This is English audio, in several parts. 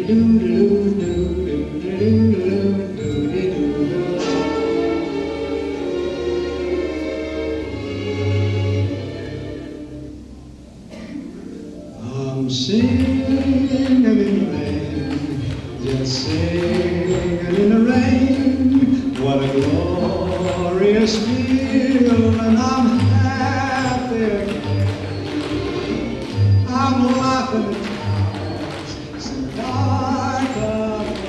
I'm singing in the rain, just singing in the rain. What a glorious feeling, I'm happy again. I'm laughing at clouds so dark above.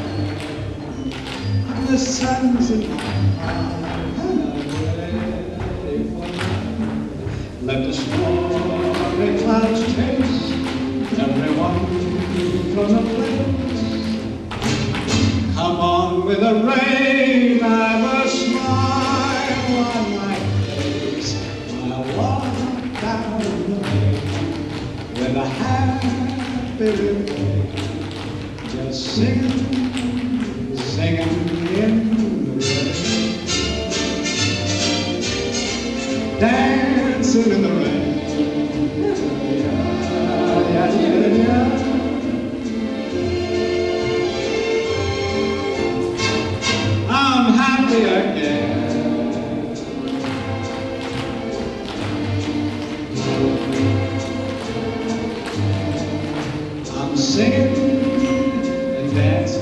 The sun's in my heart and I'm ready for love. Let the stormy clouds chase everyone from the place. Come on with the rain, I've a smile on my face. I'll walk down the lane with a happy refrain, just singing, singing in the rain, dancing in the rain. I'm happy again. I'm singing and dancing.